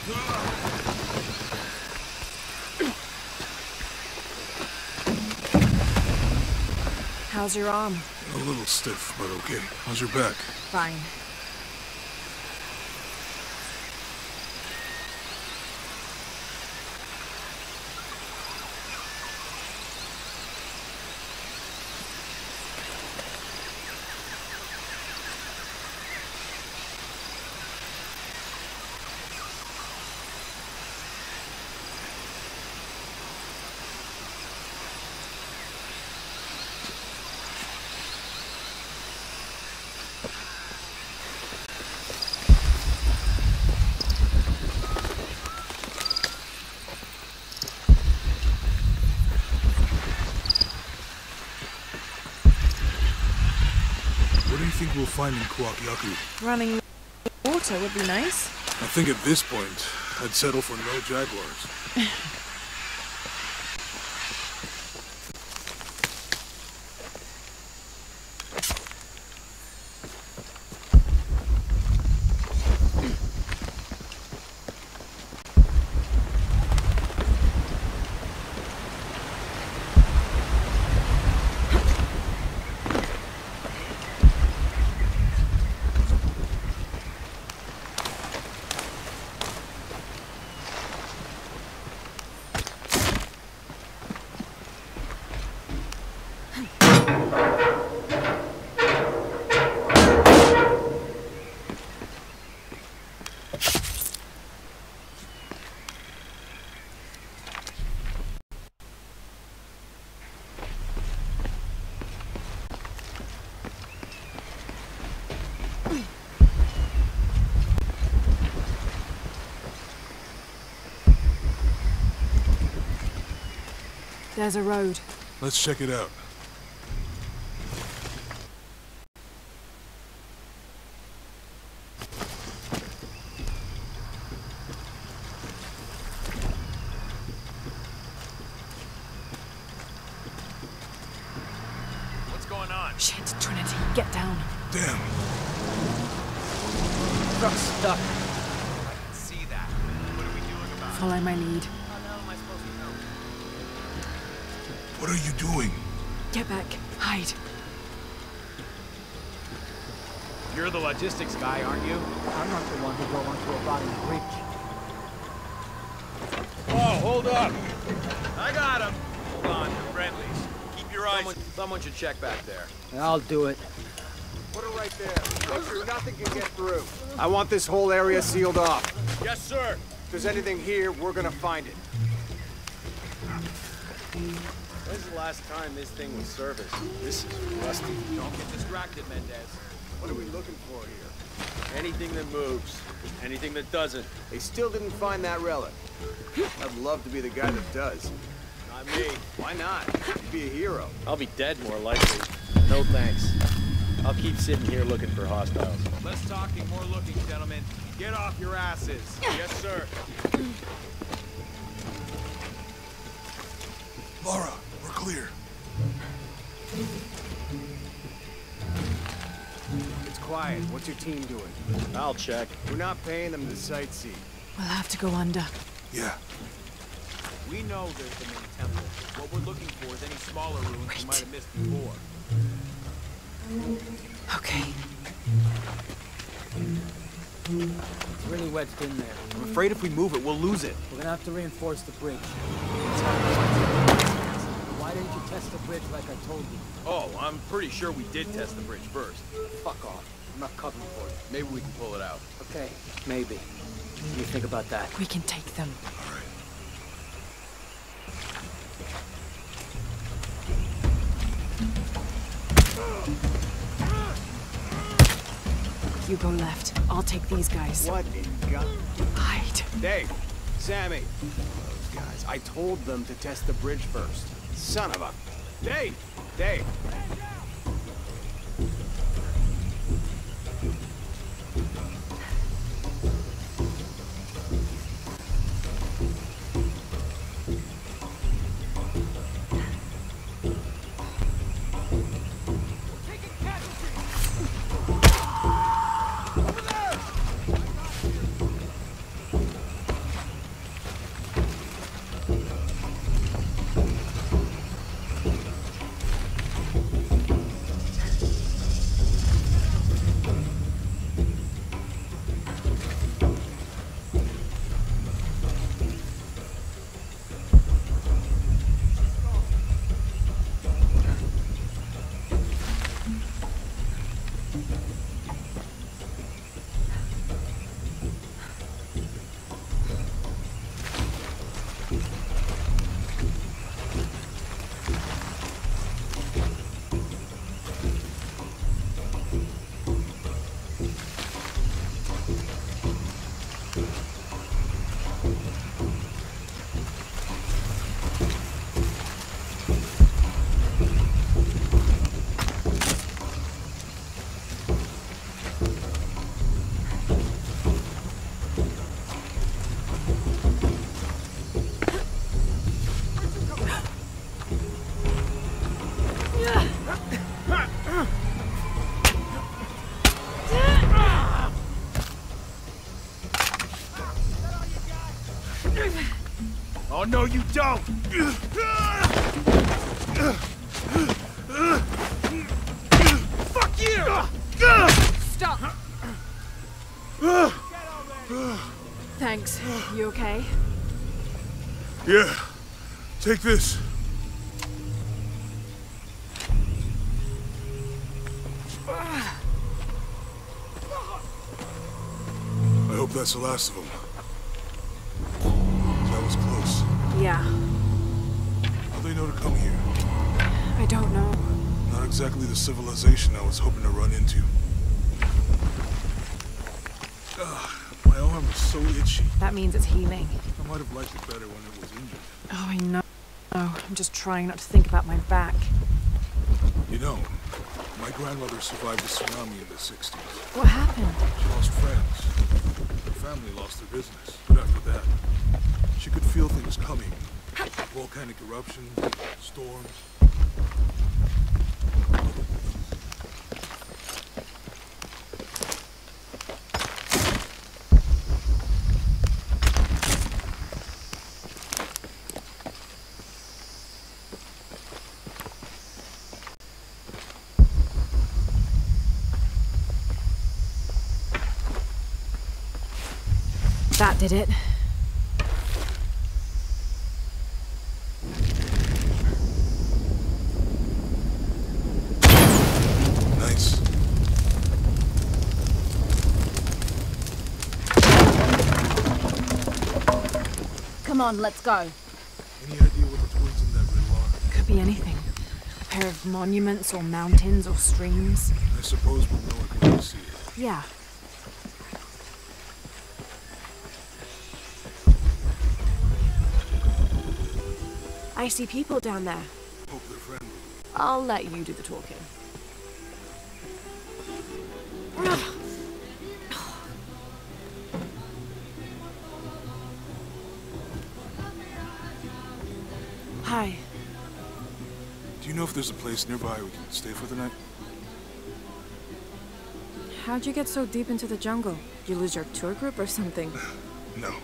How's your arm? A little stiff, but okay. How's your back? Fine. What do you think we'll find in Kuwakyaku? Running water would be nice. I think at this point, I'd settle for no jaguars. There's a road. Let's check it out. What's going on? Shit, Trinity, get down. Damn. Truck's stuck. I can see that. What are we doing about it? Follow my lead. How the hell am I supposed to know? What are you doing? Get back. Hide. You're the logistics guy, aren't you? I'm not the one who drove onto a rotting bridge. Oh, hold up! I got him! Hold on, you're friendlies. Keep your eyes... Someone should check back there. I'll do it. Put it right there. Make sure nothing can get through. I want this whole area sealed off. Yes, sir! If there's anything here, we're gonna find it. When's the last time this thing was serviced? This is rusty. Don't get distracted, Mendez. What are we looking for here? Anything that moves. Anything that doesn't. They still didn't find that relic. I'd love to be the guy that does. Not me. Why not? You'd be a hero. I'll be dead more likely. No thanks. I'll keep sitting here looking for hostiles. Less talking, more looking, gentlemen. Get off your asses. Yes, sir. Lara, we're clear. It's quiet. What's your team doing? I'll check. We're not paying them to sightsee. We'll have to go under. Yeah. We know there's the main temple. What we're looking for is any smaller ruins we might have missed before. Okay. It's really wedged in there. I'm afraid if we move it, we'll lose it. We're gonna have to reinforce the bridge. Why didn't you test the bridge like I told you? Oh, I'm pretty sure we did test the bridge first. Fuck off. I'm not covering for it. Maybe we can pull it out. Okay, maybe. What do you think about that? We can take them. All right. You go left. I'll take these guys. What in God? Hide. Dave, Sammy. Those guys. I told them to test the bridge first. Son of a... Dave! Dave! Oh, no, you don't! Fuck you! Stop! Thanks. You okay? Yeah. Take this. I hope that's the last of them. That was close. Yeah. How do they know to come here? I don't know. Not exactly the civilization I was hoping to run into. My arm is so itchy. That means it's healing. I might have liked it better when it was injured. Oh, I know. I'm just trying not to think about my back. You know, my grandmother survived the tsunami in the 60s. What happened? She lost friends. Her family lost their business. But after that, she could feel things coming. Volcanic eruptions, storms. That did it. Nice. Come on, let's go. Any idea what the twins in that riddle are? Could be anything. A pair of monuments or mountains or streams. I suppose we'll know it when we see it. Yeah. I see people down there. Hope they're friendly. I'll let you do the talking. Hi. Do you know if there's a place nearby we can stay for the night? How'd you get so deep into the jungle? You lose your tour group or something? No.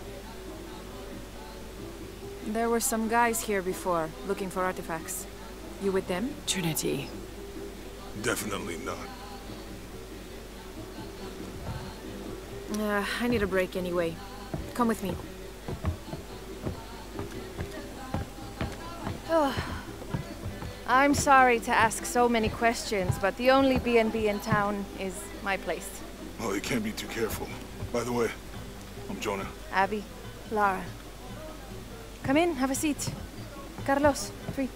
There were some guys here before, looking for artifacts. You with them? Trinity. Definitely not. I need a break anyway. Come with me. I'm sorry to ask so many questions, but the only B&B in town is my place. Oh, you can't be too careful. By the way, I'm Jonah. Abby, Lara. Come in, have a seat. Carlos, free.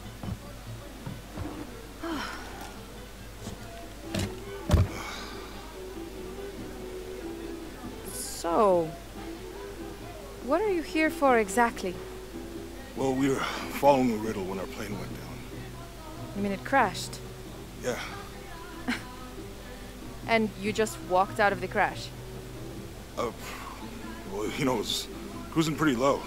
So, what are you here for exactly? Well, we were following a riddle when our plane went down. You mean it crashed? Yeah. And you just walked out of the crash? Well, you know, it was cruising pretty low.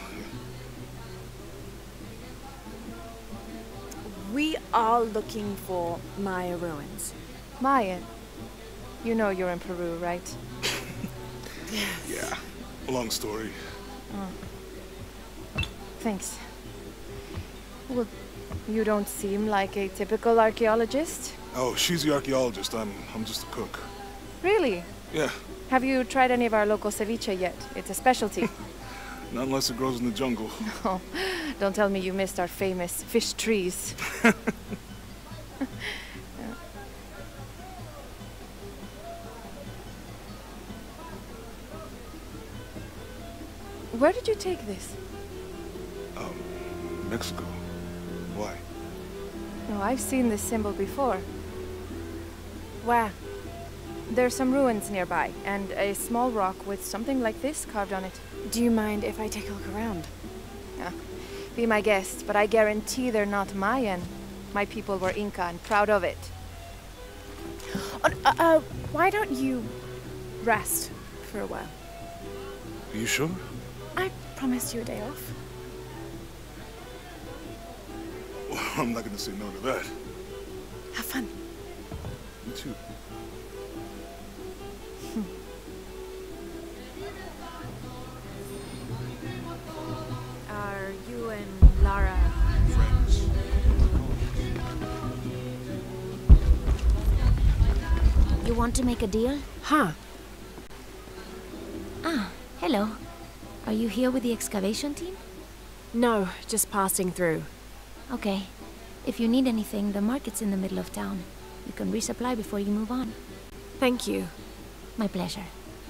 We are looking for Maya ruins. Mayan. You know you're in Peru, right? Yeah. Long story. Thanks. Well, you don't seem like a typical archaeologist. Oh, she's the archaeologist. I'm just a cook. Really? Yeah. Have you tried any of our local ceviche yet? It's a specialty. Not unless it grows in the jungle. Oh, don't tell me you missed our famous fish trees. Where did you take this? Mexico. Why? Oh, I've seen this symbol before. Where? There's some ruins nearby, and a small rock with something like this carved on it. Do you mind if I take a look around? Be my guest, but I guarantee they're not Mayan. My people were Inca and proud of it. Why don't you rest for a while? Are you sure? I promised you a day off. Well, I'm not gonna say no to that. Have fun. You too. want to make a deal? Huh. Ah, hello. Are you here with the excavation team? No, just passing through. Okay. If you need anything, the market's in the middle of town. You can resupply before you move on. Thank you. My pleasure.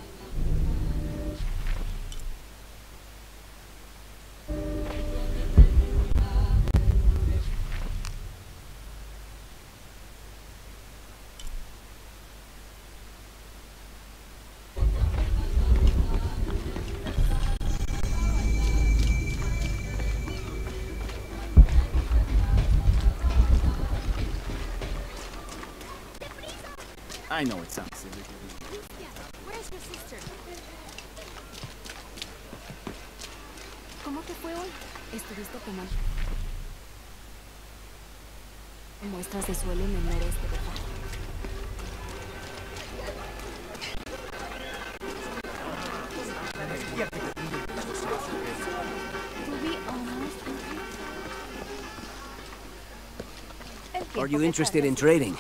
I know it sounds silly. Where's your sister? ¿Cómo te fue hoy? ¿Estuviste tomando muestras de suelo en el noreste, verdad? Are you interested in trading?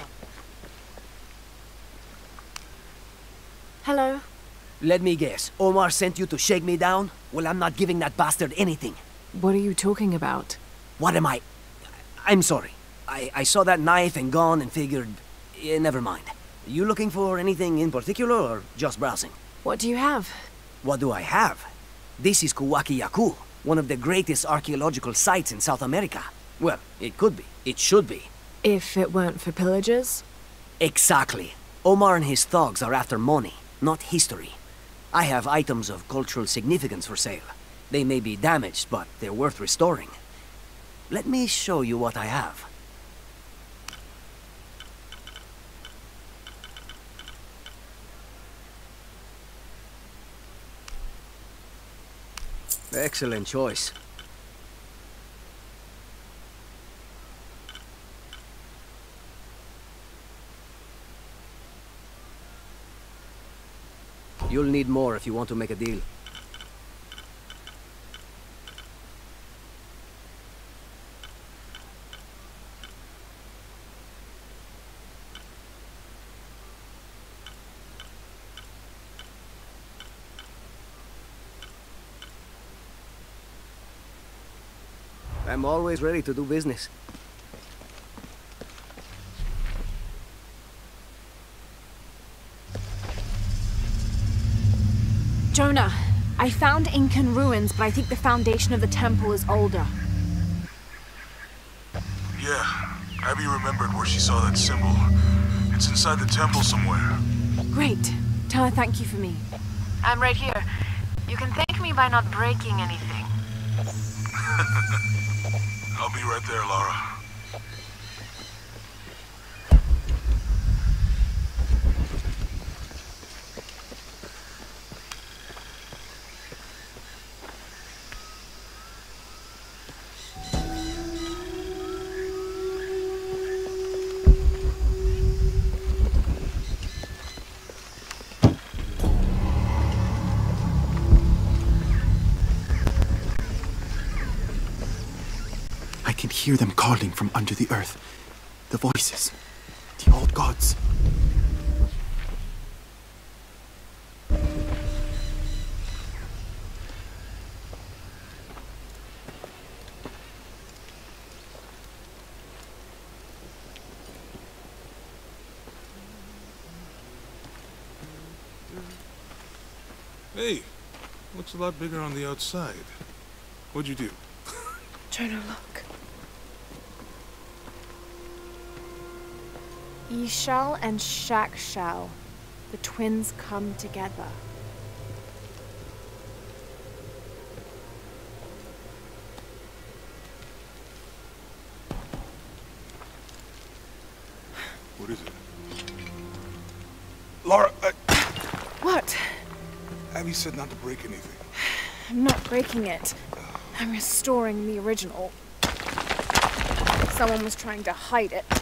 Hello. Let me guess. Omar sent you to shake me down? Well, I'm not giving that bastard anything. What are you talking about? What am I? I'm sorry. I saw that knife and gun and figured... never mind. You looking for anything in particular or just browsing? What do you have? What do I have? This is Kuwaki Yaku, one of the greatest archaeological sites in South America. Well, it could be. It should be. If it weren't for pillagers? Exactly. Omar and his thugs are after money, not history. I have items of cultural significance for sale. They may be damaged, but they're worth restoring. Let me show you what I have. Excellent choice. You'll need more if you want to make a deal. I'm always ready to do business. Jonah, I found Incan ruins, but I think the foundation of the temple is older. Yeah, Abby remembered where she saw that symbol. It's inside the temple somewhere. Great. Tell her thank you for me. I'm right here. You can thank me by not breaking anything. I'll be right there, Lara. I can hear them calling from under the earth. The voices. The old gods. Hey, looks a lot bigger on the outside. What'd you do? Jonah, look. Ishal and Shakshal. The twins come together. What is it? Lara, What? Abby said not to break anything. I'm not breaking it. I'm restoring the original. Someone was trying to hide it.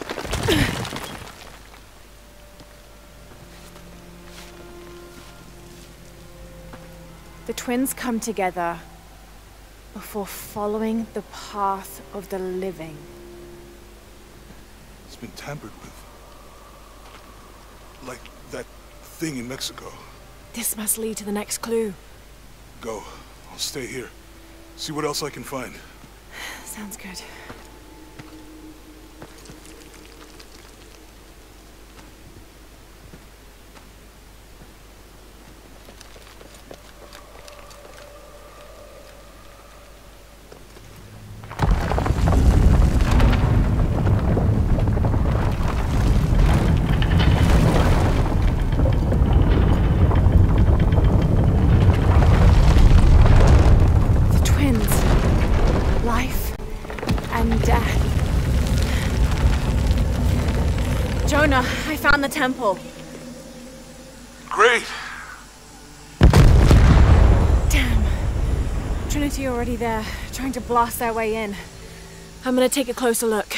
The twins come together before following the path of the living. It's been tampered with. Like That thing in Mexico. This must lead to the next clue. Go. I'll stay here. See what else I can find. Sounds good. Jonah, I found the temple. Great! Damn. Trinity already there, trying to blast their way in. I'm gonna take a closer look.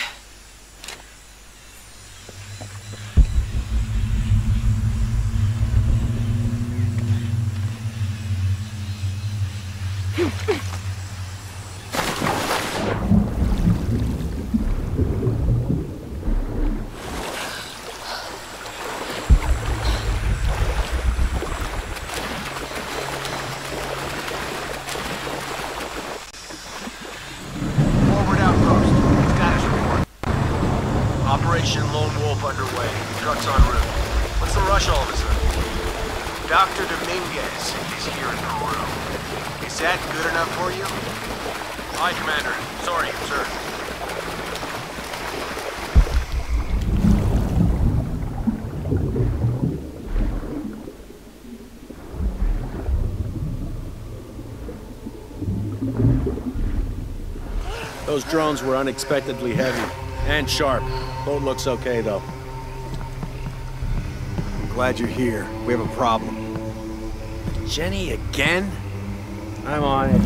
Operation Lone Wolf underway. Trucks en route. What's the rush, officer? Dr. Dominguez is here in Peru. Is that good enough for you? Aye, Commander. Sorry, sir. Those drones were unexpectedly heavy and sharp. Boat looks okay, though. I'm glad you're here. We have a problem. Jenny again? I'm on it.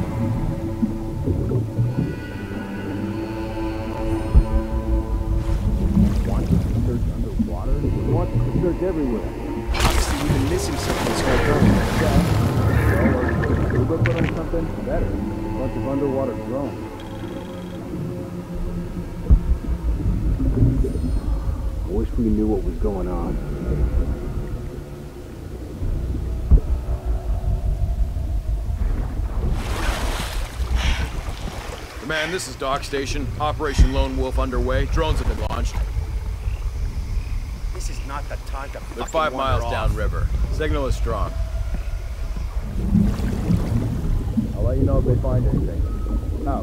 Want to search underwater? Want to search everywhere. Obviously, we've been missing something, Scarecrow. We will put on something better. A bunch of underwater drones. I wish we knew what was going on. Command, this is Dock Station. Operation Lone Wolf underway. Drones have been launched. This is not the time to They're 5 miles downriver. Signal is strong. I'll let you know if they find anything. Out.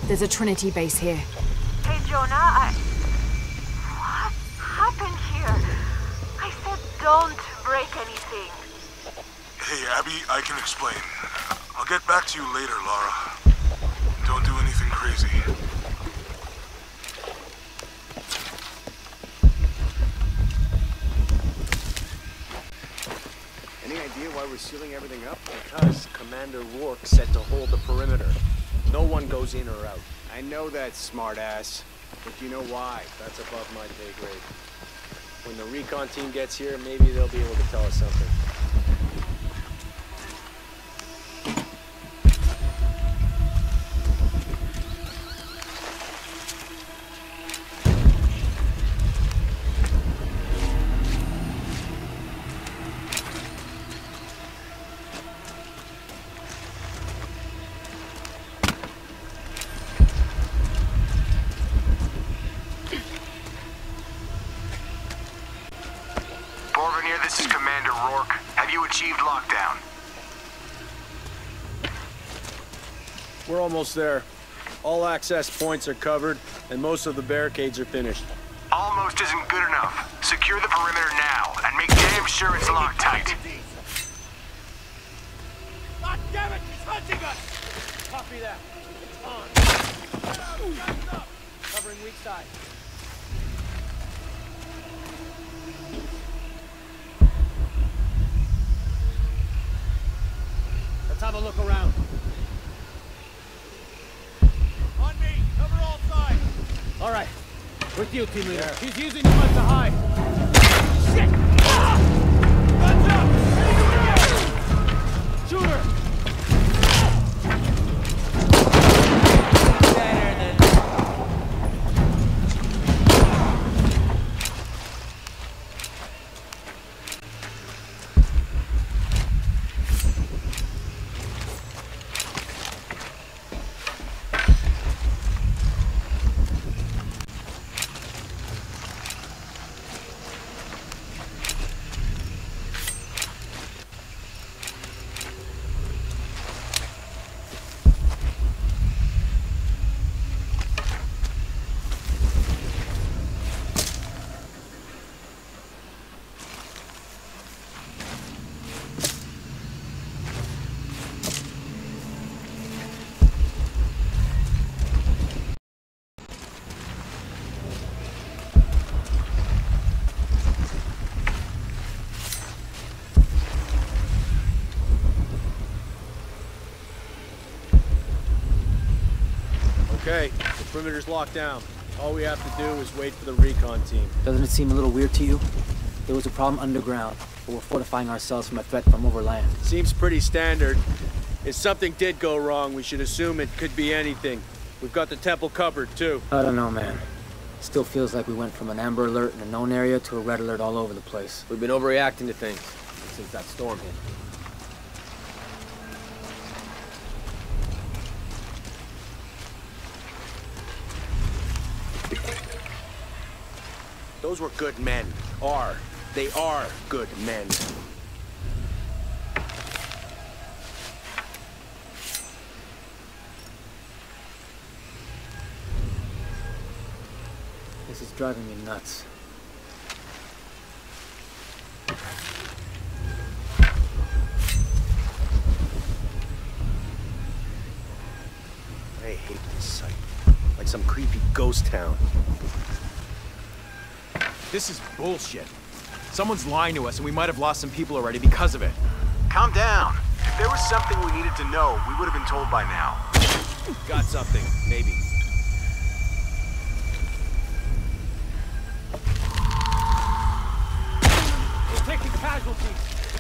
There's a Trinity base here. Hey, Jonah, what happened here? I said don't break anything. Hey, Abby, I can explain. I'll get back to you later, Lara. Don't do anything crazy. Any idea why we're sealing everything up? Because Commander Rourke said to hold the perimeter. No one goes in or out. I know that, smartass. But you know why? That's above my pay grade. When the recon team gets here, maybe they'll be able to tell us something. This is Commander Rourke. Have you achieved lockdown? We're almost there. All access points are covered, and most of the barricades are finished. Almost isn't good enough. Secure the perimeter now, and make damn sure it's locked tight. God damn it, he's hunting us! Copy that. It's on. Covering weak side. Let's have a look around. On me! Cover all sides! All right. With you, team leader. Yeah. He's using the mud to hide. Shit! Ah! Guns up! Shooter! Better than... Okay, the perimeter's locked down. All we have to do is wait for the recon team. Doesn't it seem a little weird to you? There was a problem underground, but we're fortifying ourselves from a threat from overland. Seems pretty standard. If something did go wrong, we should assume it could be anything. We've got the temple covered, too. I don't know, man. Still feels like we went from an amber alert in a known area to a red alert all over the place. We've been overreacting to things since that storm hit. Those were good men. They are good men. This is driving me nuts. I hate this site. Like some creepy ghost town. This is bullshit. Someone's lying to us, and we might have lost some people already because of it. Calm down. If there was something we needed to know, we would have been told by now. Got something, maybe. We're taking casualties.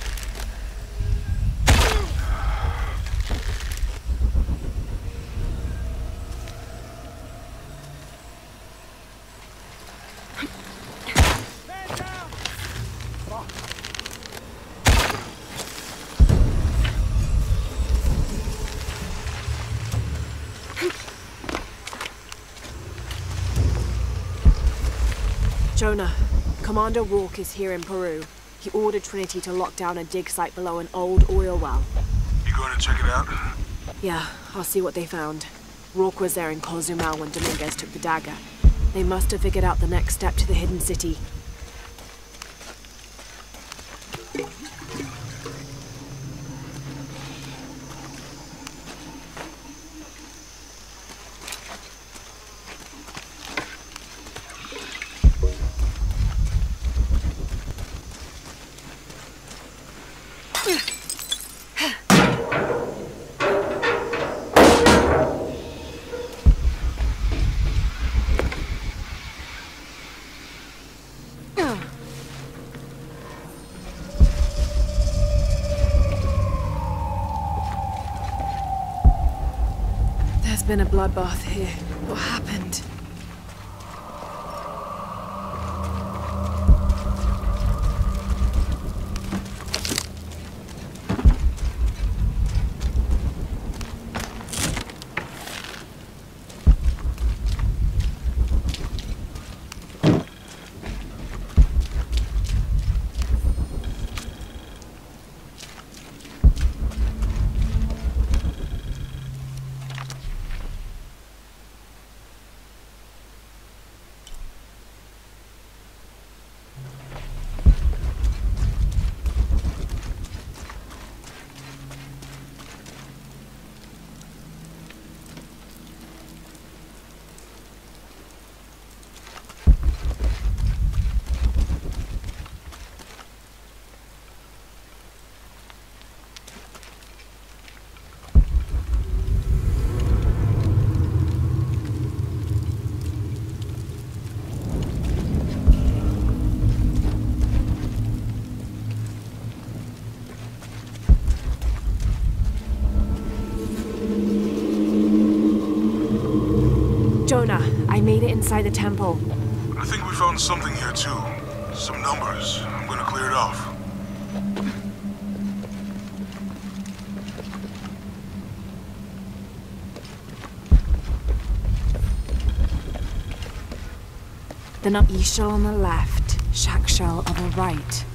Jonah, Commander Rourke is here in Peru. He ordered Trinity to lock down a dig site below an old oil well. You going to check it out? Yeah, I'll see what they found. Rourke was there in Cozumel when Dominguez took the dagger. They must have figured out the next step to the hidden city. There's been a bloodbath here. What happened? Jonah, I made it inside the temple. I think we found something here too. Some numbers. I'm gonna clear it off. The Ishal on the left, Shakshal on the right.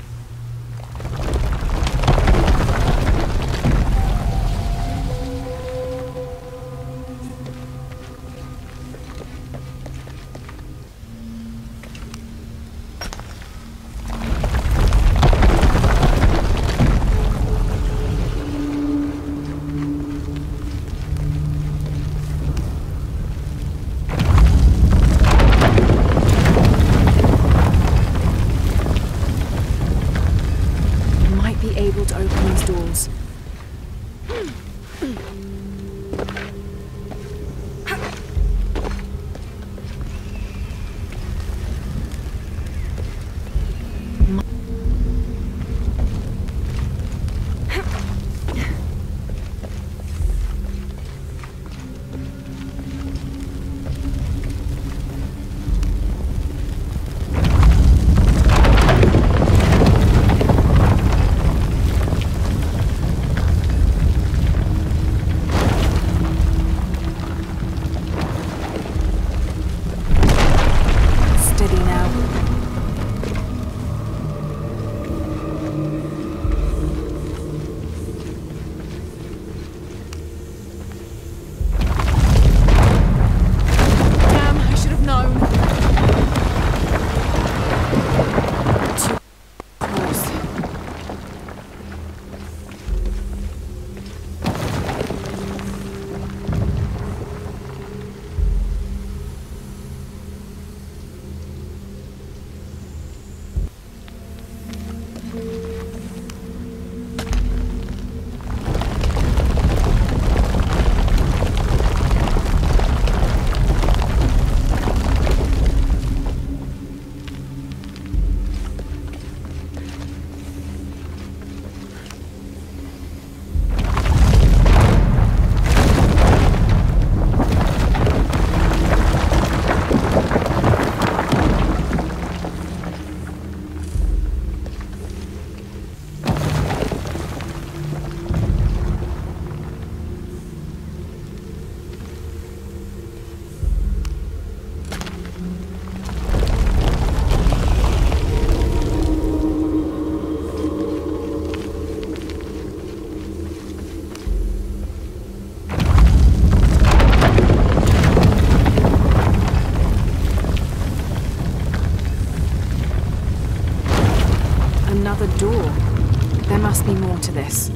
another door. There must be more to this.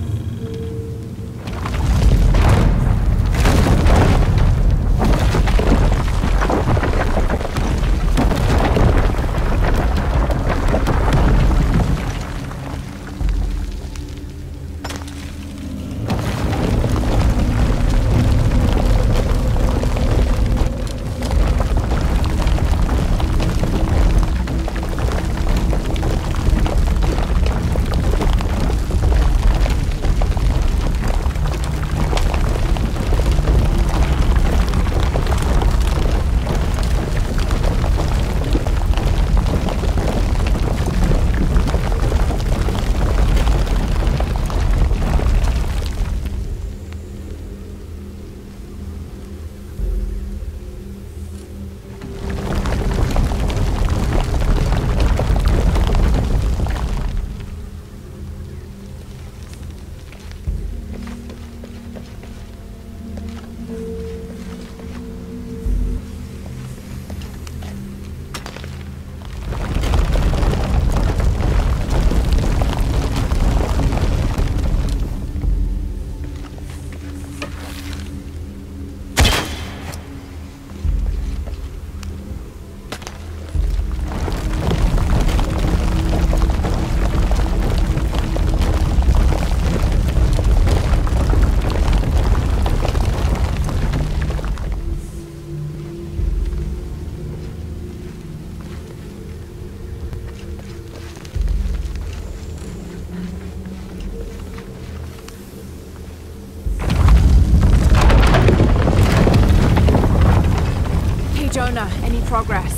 Jonah, any progress?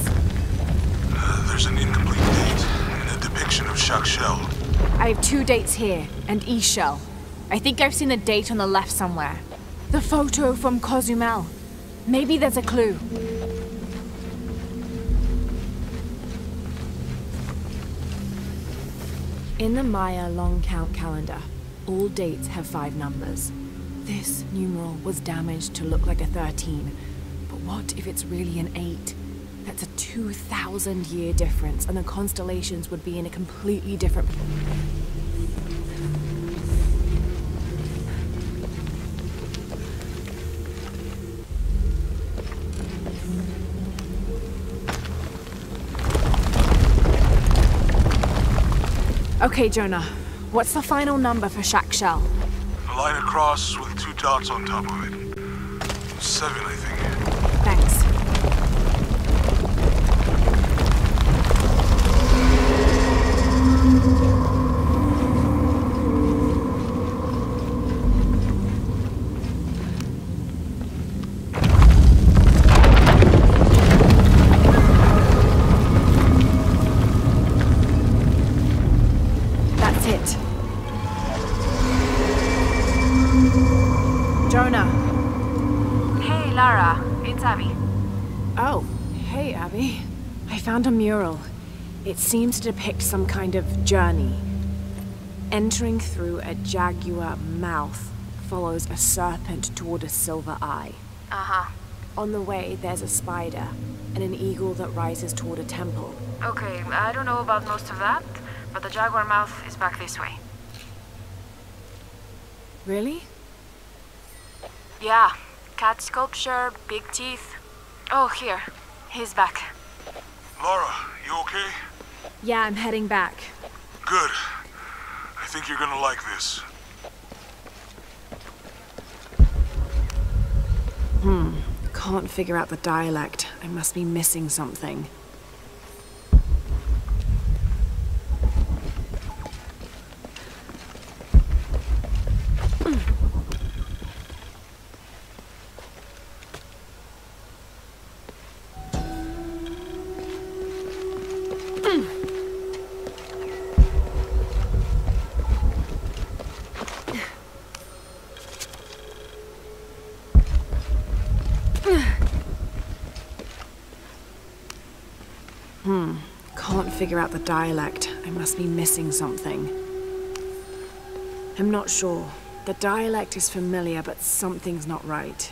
There's an incomplete date and a depiction of Shakshel. I have 2 dates here, and Ishel. I think I've seen the date on the left somewhere. The photo from Cozumel. Maybe there's a clue. In the Maya long count calendar, all dates have 5 numbers. This numeral was damaged to look like a 13. But what if it's really an 8? That's a 2,000-year difference, and the constellations would be in a completely different... Okay, Jonah. What's the final number for Shakshel? A line across with 2 dots on top of it. 7, I think. Thanks. That's it. Jonah. Hey, Lara. It's Abby. Oh, hey, Abby. I found a mural. It seems to depict some kind of journey. Entering through a jaguar mouth follows a serpent toward a silver eye. Uh-huh. On the way, there's a spider and an eagle that rises toward a temple. Okay, I don't know about most of that, but the jaguar mouth is back this way. Really? Yeah. Cat sculpture, big teeth. Oh, here. He's back. Lara, you okay? Yeah, I'm heading back. Good. I think you're gonna like this. Can't figure out the dialect. I must be missing something. Can't figure out the dialect. I must be missing something. I'm not sure. The dialect is familiar, but something's not right.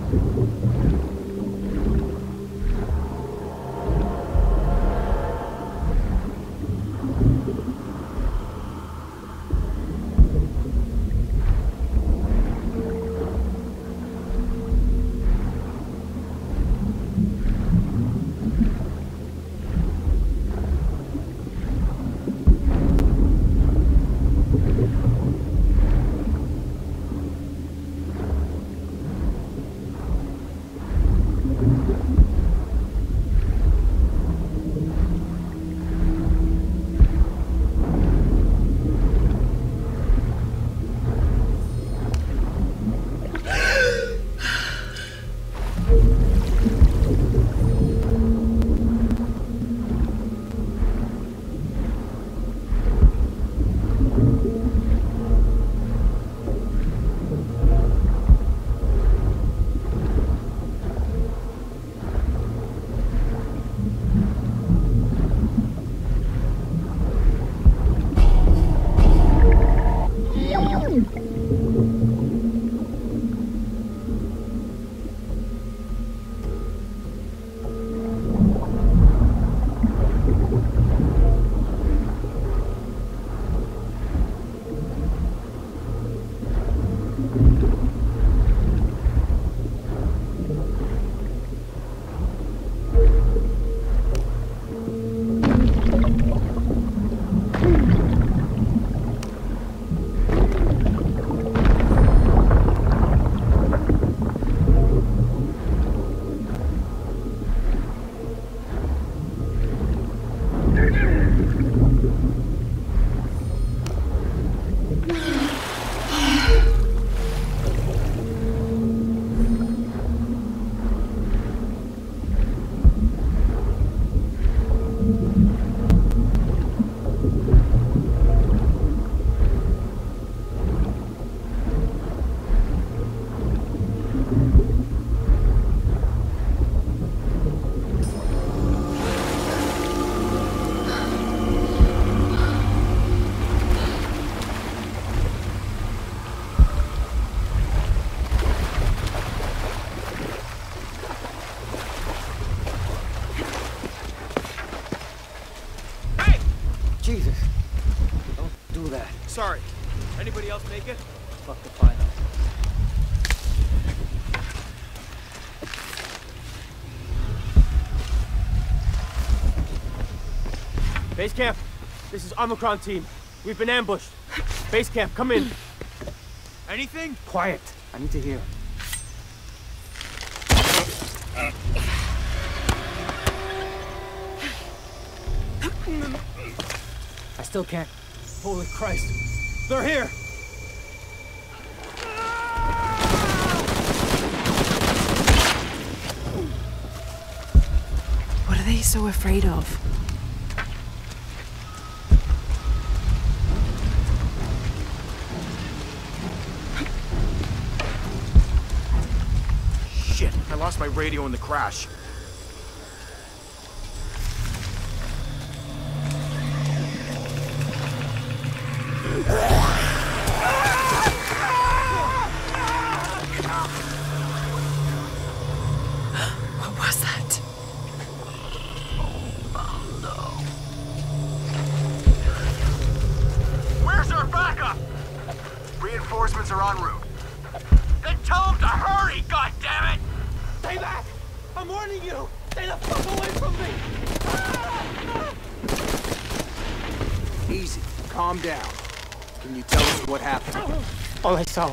Jesus. Don't do that. Sorry. Anybody else make it? Fuck the final. Base camp, this is Omicron team. We've been ambushed. Base camp, come in. Anything? Quiet. I need to hear. I still can't. Holy Christ. They're here! What are they so afraid of? Shit, I lost my radio in the crash. What was that? Where's our backup? Reinforcements are en route. Then tell them to hurry, goddammit! Stay back! I'm warning you! Stay the fuck away from me! Easy, calm down. Can you tell us what happened? All I saw.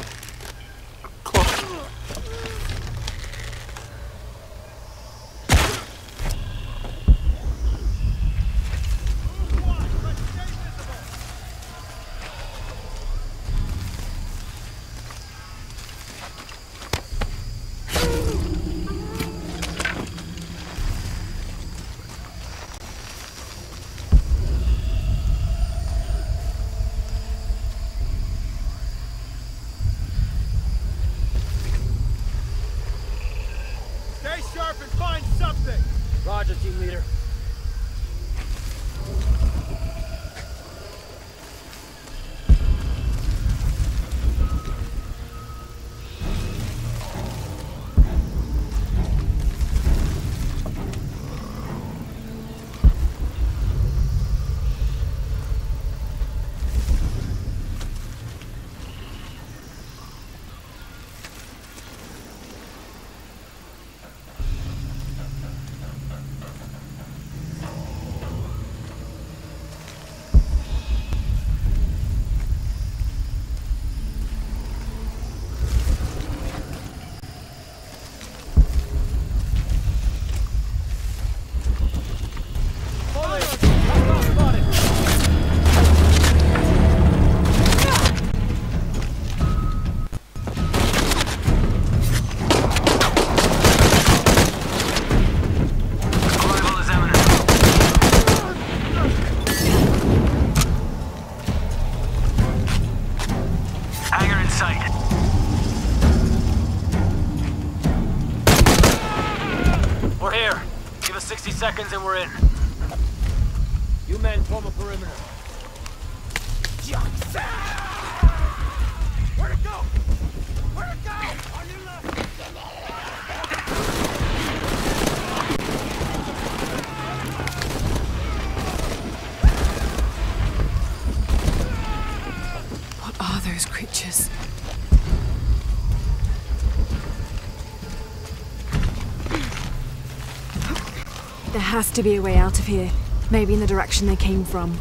Stay sharp and find something! Roger, team leader. here. Give us 60 seconds and we're in. You men form a perimeter. Where'd it go? Where'd it go? On your left! What are those creatures? There has to be a way out of here. Maybe in the direction they came from.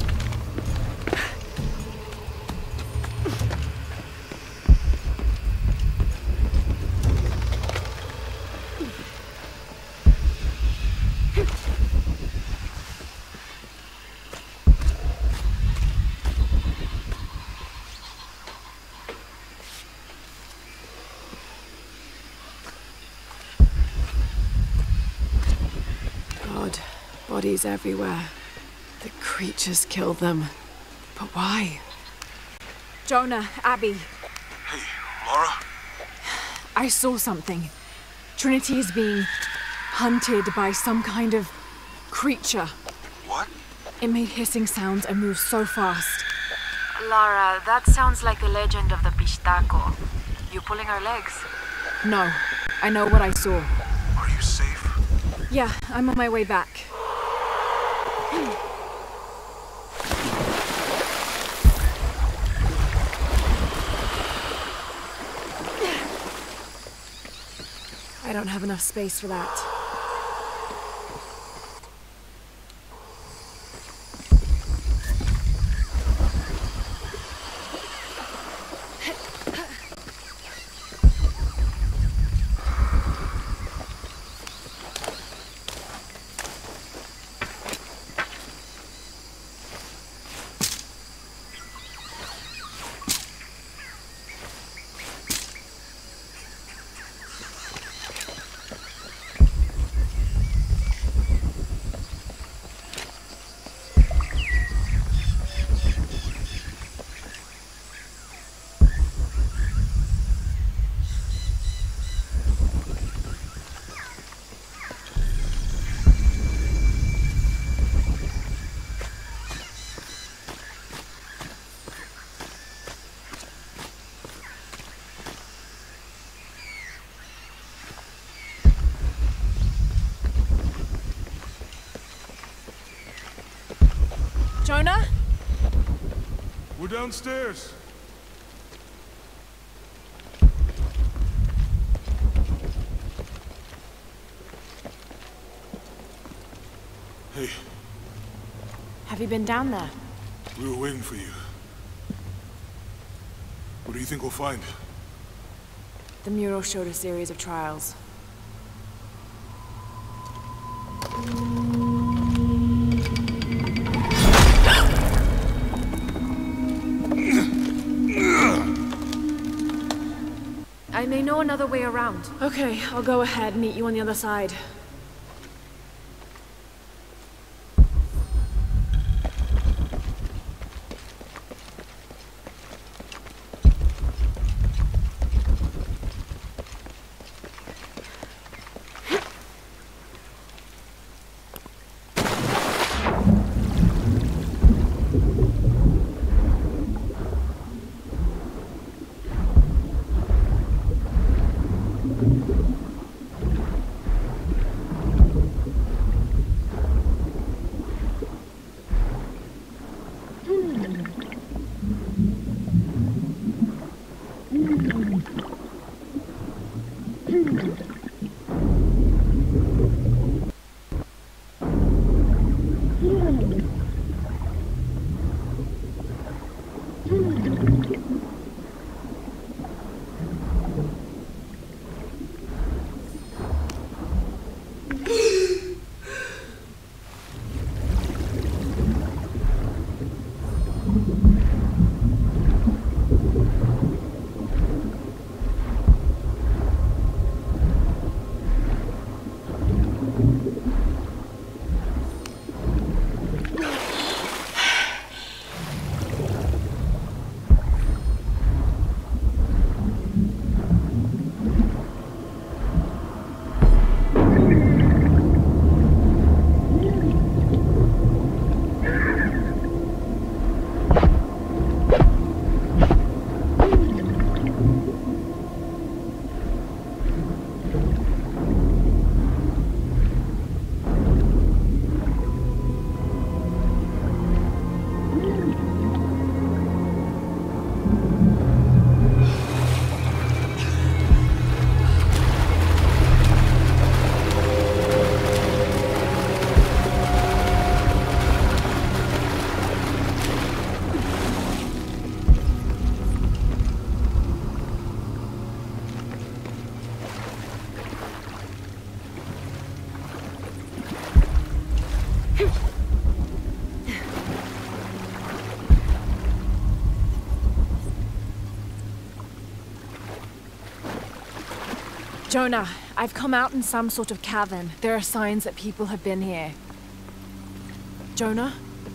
Bodies everywhere. The creatures killed them. But why? Jonah, Abby. Hey, Laura? I saw something. Trinity is being hunted by some kind of creature. What? It made hissing sounds and moved so fast. Lara, that sounds like the legend of the Pistaco. You pulling our legs? No. I know what I saw. Are you safe? Yeah, I'm on my way back. I don't have enough space for that. Jonah? We're downstairs. Hey. Have you been down there? We were waiting for you. What do you think we'll find? The mural showed a series of trials. I may know another way around. Okay, I'll go ahead and meet you on the other side. Jonah, I've come out in some sort of cavern. There are signs that people have been here. Jonah?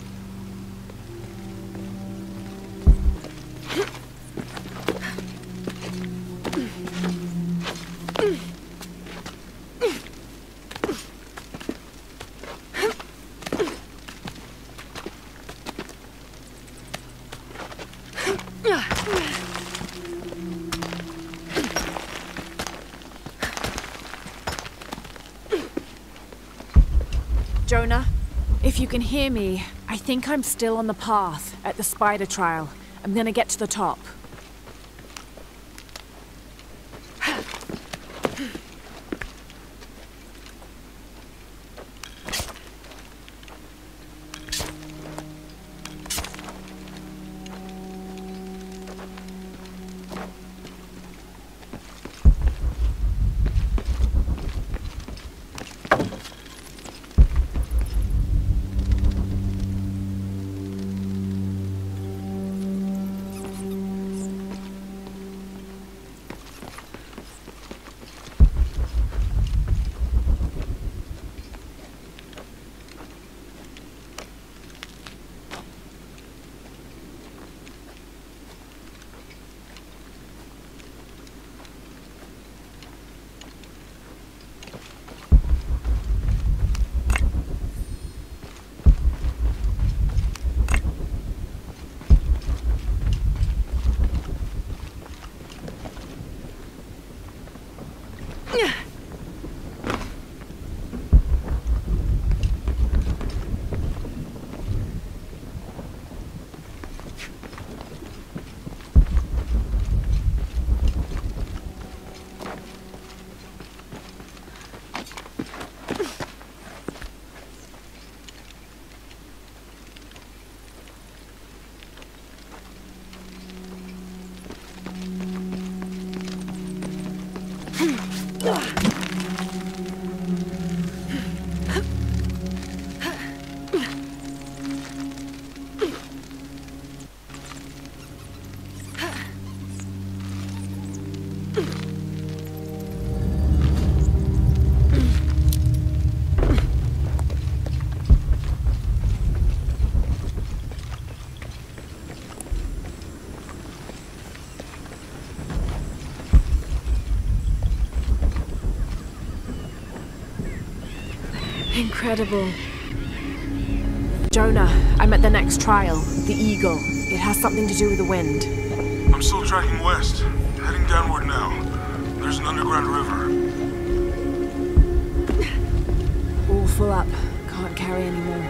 Jonah, if you can hear me, I think I'm still on the path at the spider trial. I'm gonna get to the top. Incredible. Jonah, I'm at the next trial, the Eagle. It has something to do with the wind. I'm still tracking west, heading downward now. There's an underground river. All full up. Can't carry any more.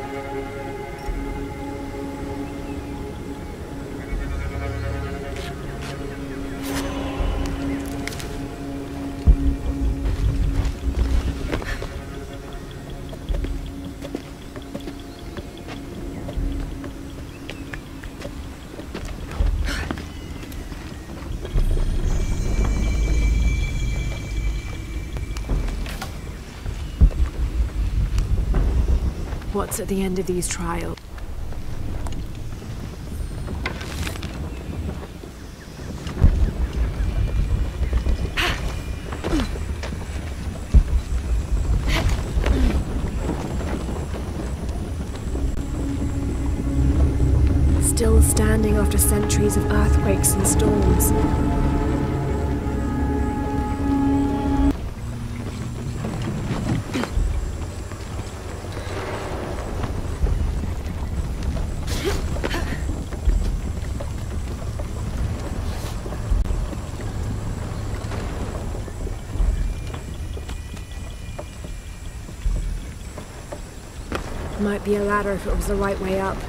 What's at the end of these trials? Still standing after centuries of earthquakes and storms. Might be a ladder if it was the right way up.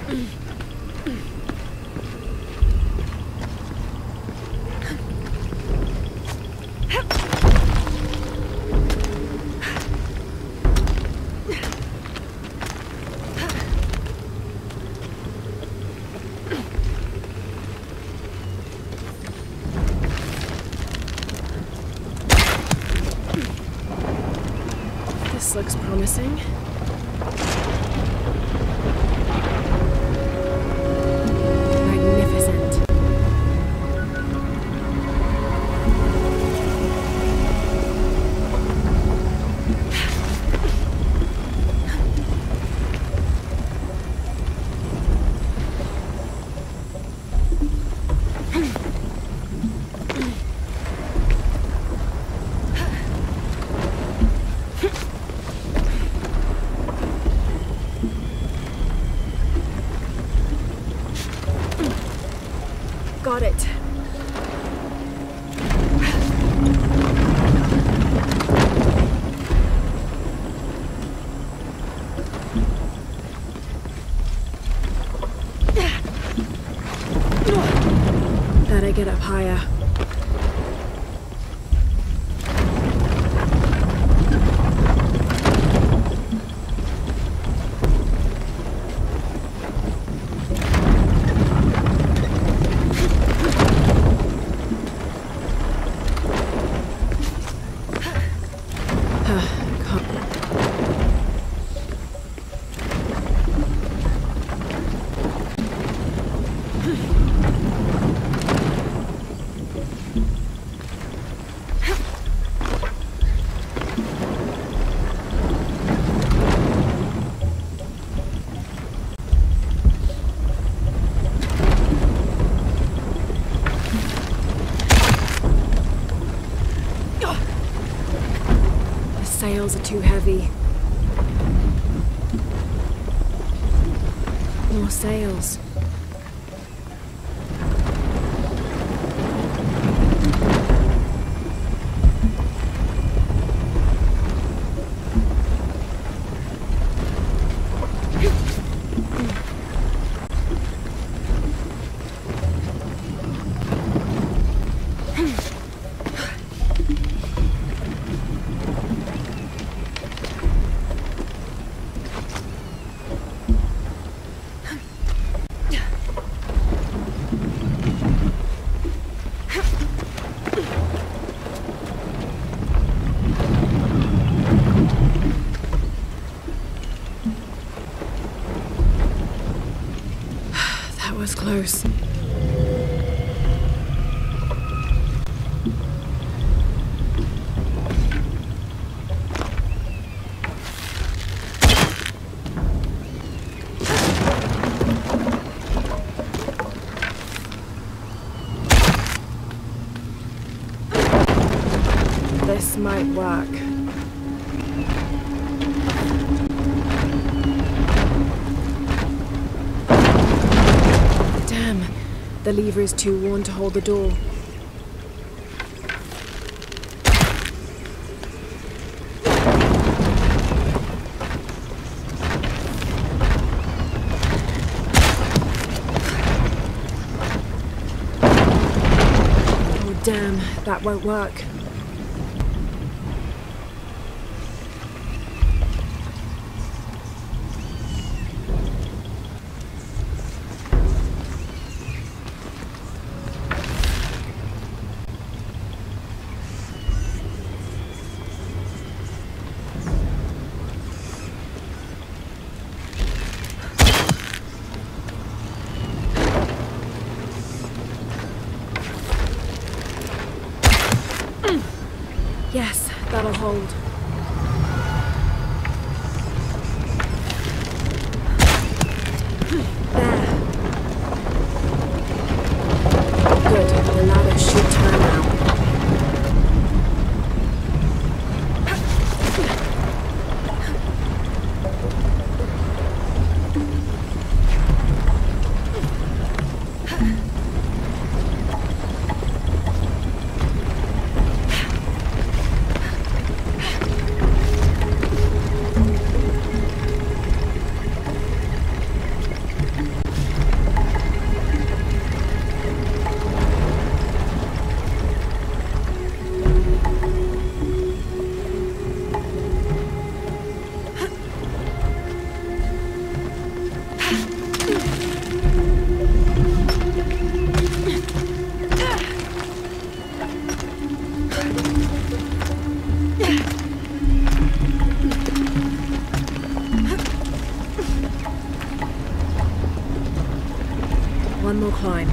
This looks promising. Magnificent. Got it. Gotta get up higher. Sails are too heavy. More sails. That was close. This might work. Damn, the lever is too worn to hold the door. Oh damn, that won't work. Yes, that'll hold. There. Good, the ladder should turn now. One more climb.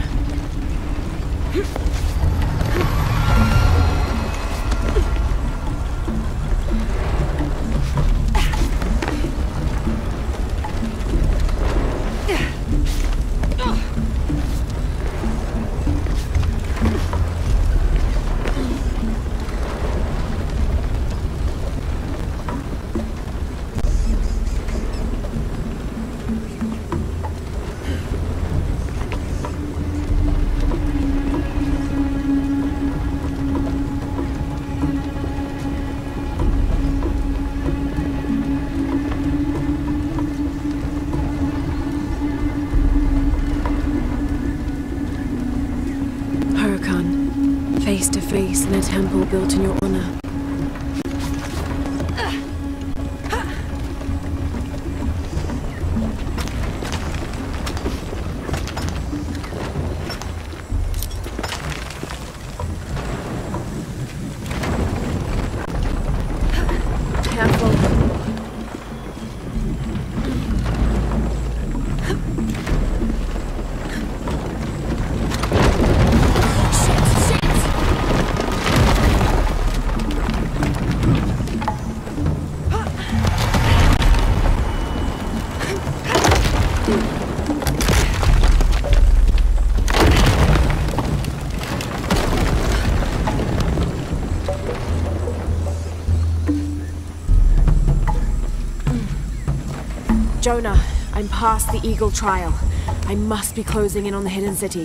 Face to face in a temple built in your honor. Jonah, I'm past the Eagle Trial. I must be closing in on the Hidden City.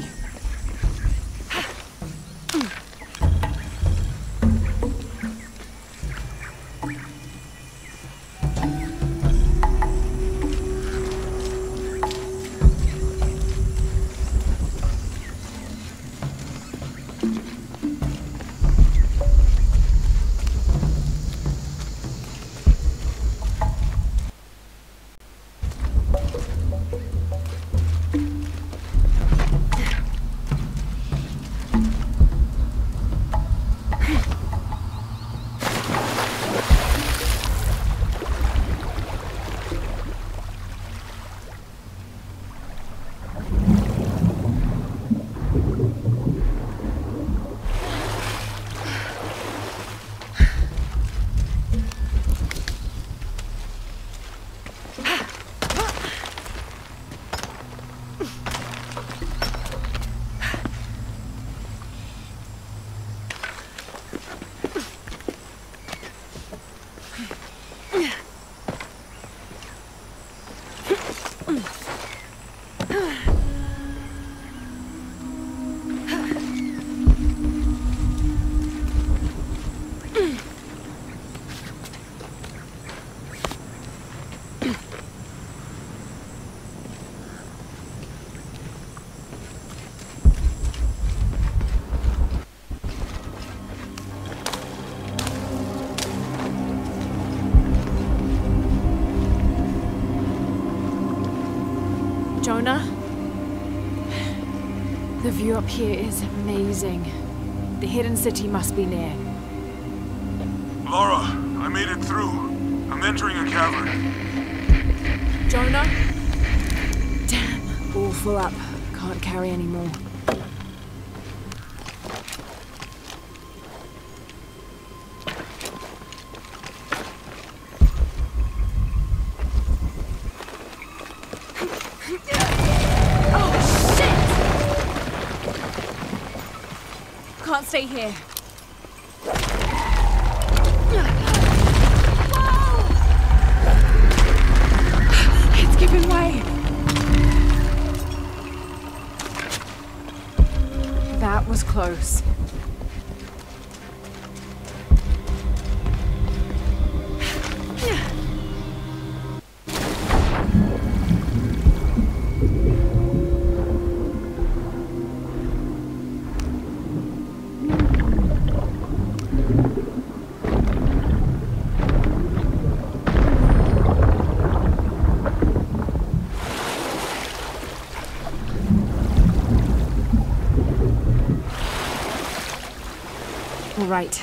Jonah? The view up here is amazing. The Hidden City must be near. Lara, I made it through. I'm entering a cavern. Jonah? Damn, all full up. Can't carry any more. Can't stay here. Whoa! It's giving way. That was close. All right.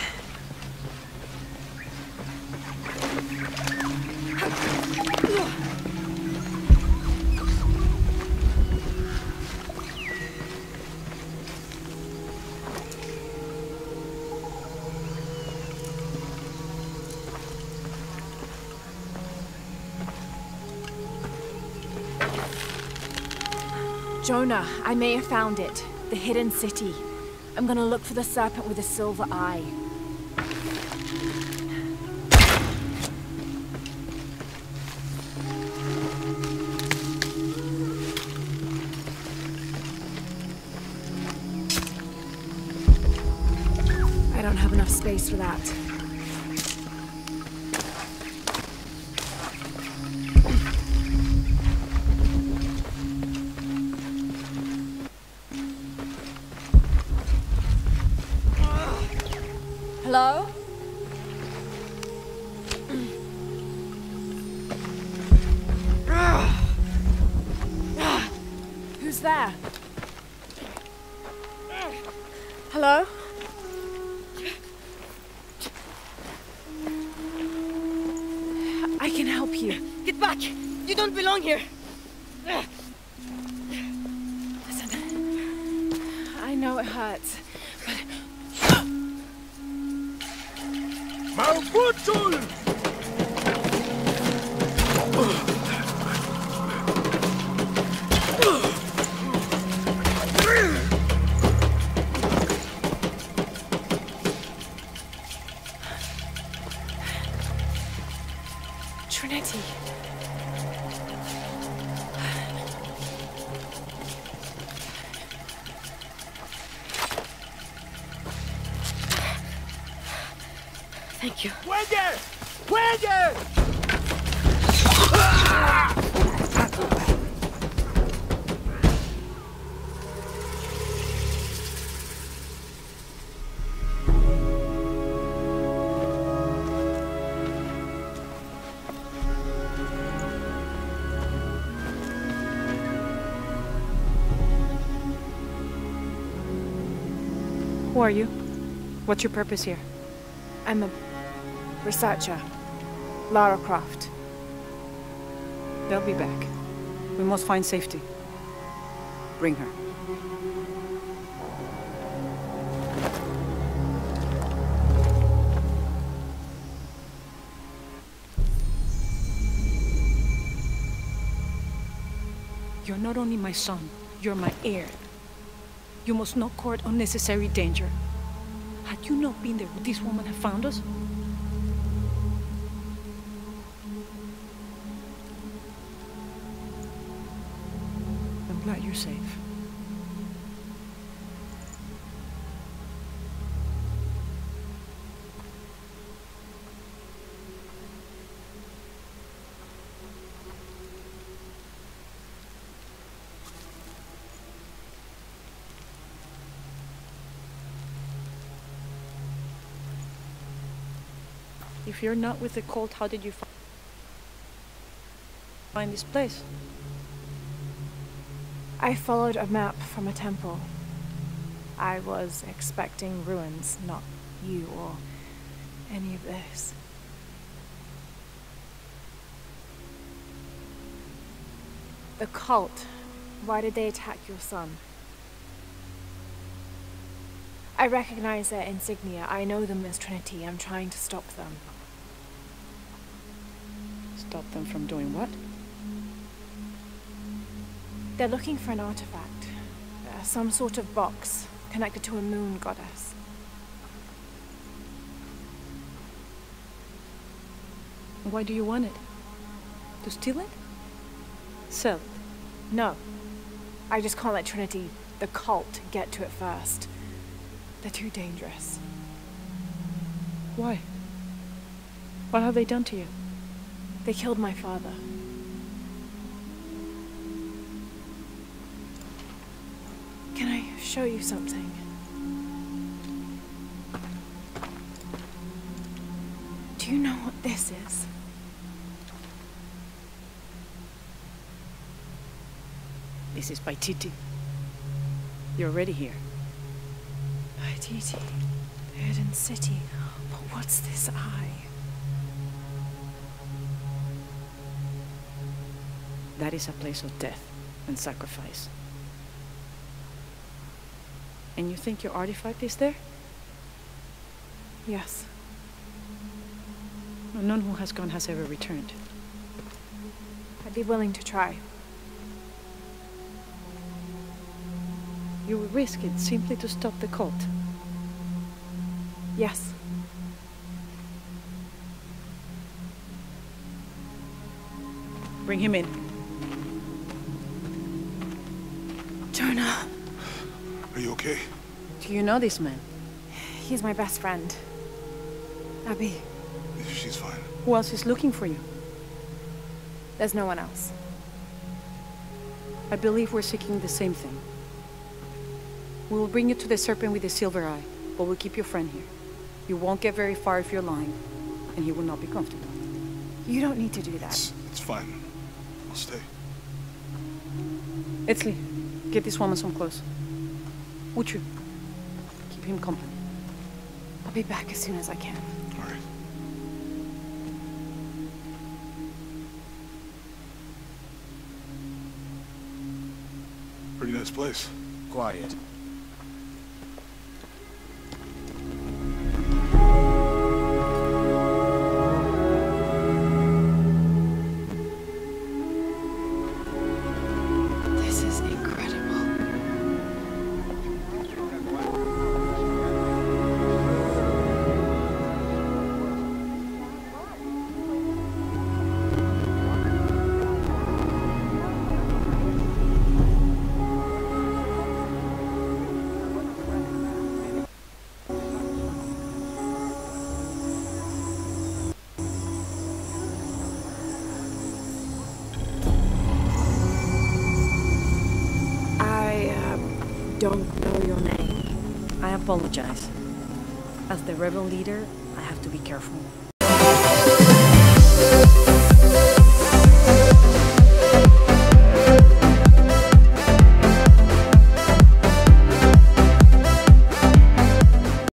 Jonah, I may have found it. The hidden city. I'm gonna look for the serpent with a silver eye. I don't have enough space for that. Hello? Who's there? Hello? I can help you. Get back! You don't belong here! Listen, I know it hurts, but... Malbuttul! Trinity. Thank you. ¡Cuelgue! ¡Cuelgue! Who are you? What's your purpose here? I'm a researcher. Lara Croft. They'll be back. We must find safety. Bring her. You're not only my son, you're my heir. You must not court unnecessary danger. Had you not been there, would this woman have found us? I'm glad you're safe. If you're not with the cult, how did you find this place? I followed a map from a temple. I was expecting ruins, not you or any of this. The cult, why did they attack your son? I recognize their insignia. I know them as Trinity. I'm trying to stop them. Stop them from doing what? They're looking for an artifact. Some sort of box connected to a moon goddess. Why do you want it? To steal it? Sell it? No. I just can't let Trinity, the cult, get to it first. They're too dangerous. Why? What have they done to you? They killed my father. Can I show you something? Do you know what this is? This is Paititi. You're already here. Paititi. Hidden city. But what's this eye? That is a place of death and sacrifice. And you think your artifact is there? Yes. None who has gone has ever returned. I'd be willing to try. You would risk it simply to stop the cult? Yes. Bring him in. Jonah. Are you okay? Do you know this man? He's my best friend. Abby. She's fine. Who else is looking for you? There's no one else. I believe we're seeking the same thing. We will bring you to the serpent with the silver eye, but we'll keep your friend here. You won't get very far if you're lying, and he will not be comfortable. You don't need to do that. It's fine. I'll stay. Etzli, get this woman some clothes. Uchu, keep him company. I'll be back as soon as I can. All right. Pretty nice place. Quiet. This is incredible. Don't know your name. I apologize. As the rebel leader, I have to be careful.